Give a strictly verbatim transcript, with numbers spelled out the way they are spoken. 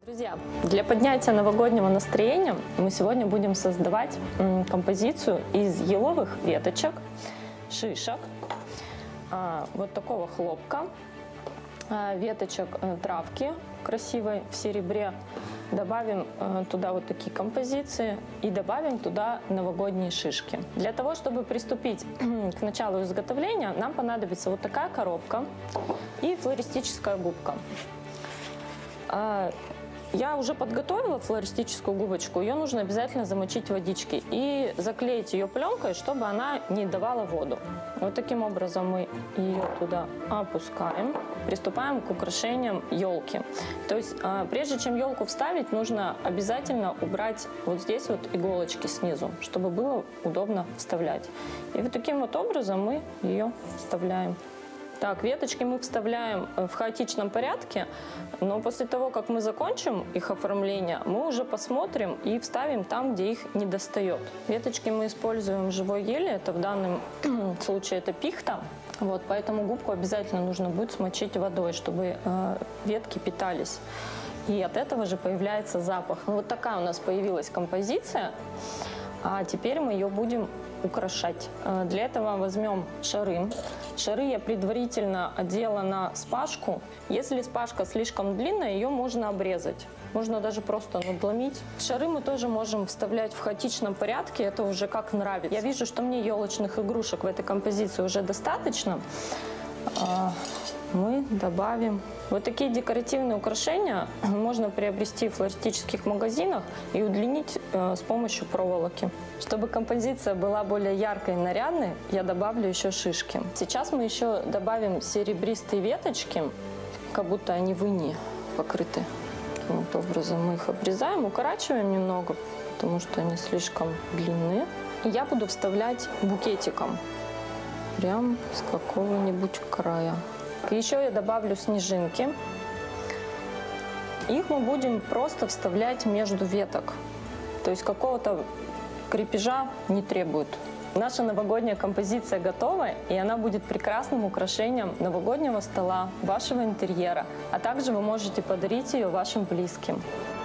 Друзья, для поднятия новогоднего настроения мы сегодня будем создавать композицию из еловых веточек, шишек, вот такого хлопка, веточек травки красивой в серебре. Добавим туда вот такие композиции и добавим туда новогодние шишки. Для того, чтобы приступить к началу изготовления, нам понадобится вот такая коробка и флористическая губка. Я уже подготовила флористическую губочку, ее нужно обязательно замочить в водичке и заклеить ее пленкой, чтобы она не давала воду. Вот таким образом мы ее туда опускаем. Приступаем к украшениям елки. То есть прежде чем елку вставить, нужно обязательно убрать вот здесь вот иголочки снизу, чтобы было удобно вставлять. И вот таким вот образом мы ее вставляем. Так, веточки мы вставляем в хаотичном порядке, но после того, как мы закончим их оформление, мы уже посмотрим и вставим там, где их не достает. Веточки мы используем живой ели, это в данном случае это пихта, вот, поэтому губку обязательно нужно будет смочить водой, чтобы э, ветки питались. И от этого же появляется запах. Вот такая у нас появилась композиция, а теперь мы ее будем украшать. Для этого возьмем шары. Шары я предварительно одела на спашку. Если спашка слишком длинная, ее можно обрезать. Можно даже просто надломить. Шары мы тоже можем вставлять в хаотичном порядке, это уже как нравится. Я вижу, что мне елочных игрушек в этой композиции уже достаточно. Мы добавим вот такие декоративные украшения можно приобрести в флористических магазинах и удлинить э, с помощью проволоки. Чтобы композиция была более яркой и нарядной, я добавлю еще шишки. Сейчас мы еще добавим серебристые веточки, как будто они в инии покрыты. Таким вот образом мы их обрезаем, укорачиваем немного, потому что они слишком длинные. И я буду вставлять букетиком, прям с какого-нибудь края. Еще я добавлю снежинки. Их мы будем просто вставлять между веток. То есть какого-то крепежа не требует. Наша новогодняя композиция готова, и она будет прекрасным украшением новогоднего стола, вашего интерьера. А также вы можете подарить ее вашим близким.